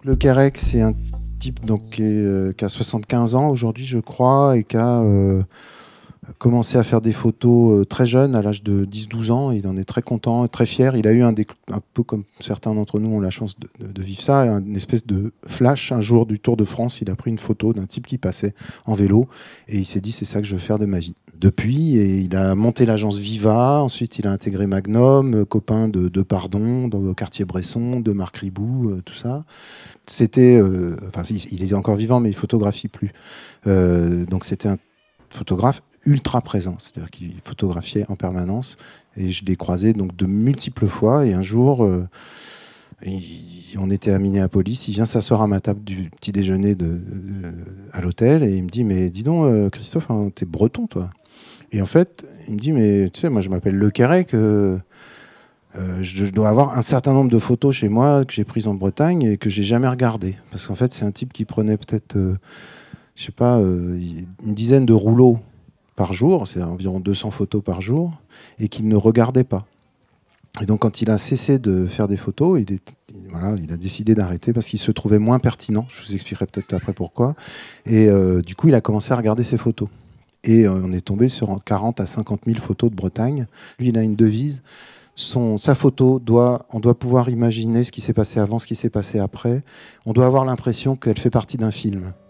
Le Quérec, c'est un type donc, qui a 75 ans aujourd'hui, je crois, et qui a commencé à faire des photos très jeune, à l'âge de 10-12 ans. Il en est très content et très fier. Il a eu un peu comme certains d'entre nous ont la chance de vivre ça, une espèce de flash. Un jour du Tour de France, il a pris une photo d'un type qui passait en vélo et il s'est dit c'est ça que je veux faire de ma vie. Depuis, et il a monté l'agence Viva, ensuite il a intégré Magnum, copain de Pardon, dans le quartier Bresson, de Marc Ribou, tout ça. C'était, enfin il est encore vivant mais il photographie plus. Donc c'était un photographe ultra présent, c'est-à-dire qu'il photographiait en permanence et je l'ai croisé donc de multiples fois et un jour on était à Minneapolis, il vient s'asseoir à ma table du petit déjeuner à l'hôtel et il me dit mais dis donc Christophe, hein, t'es breton toi. Et en fait il me dit mais tu sais moi je m'appelle Le Quérec, je dois avoir un certain nombre de photos chez moi que j'ai prises en Bretagne et que j'ai jamais regardées parce qu'en fait c'est un type qui prenait peut-être je sais pas une dizaine de rouleaux par jour, c'est environ 200 photos par jour, et qu'il ne regardait pas. Et donc quand il a cessé de faire des photos, il a décidé d'arrêter parce qu'il se trouvait moins pertinent. Je vous expliquerai peut-être après pourquoi. Et du coup, il a commencé à regarder ses photos. Et on est tombé sur 40 à 50 000 photos de Bretagne. Lui, il a une devise. Sa photo, on doit pouvoir imaginer ce qui s'est passé avant, ce qui s'est passé après. On doit avoir l'impression qu'elle fait partie d'un film.